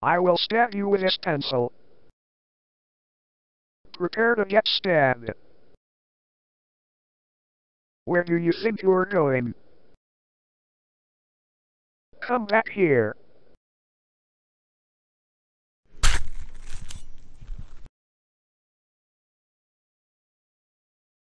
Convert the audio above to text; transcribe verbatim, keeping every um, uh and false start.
I will stab you with this pencil. Prepare to get stabbed. Where do you think you're going? Come back here.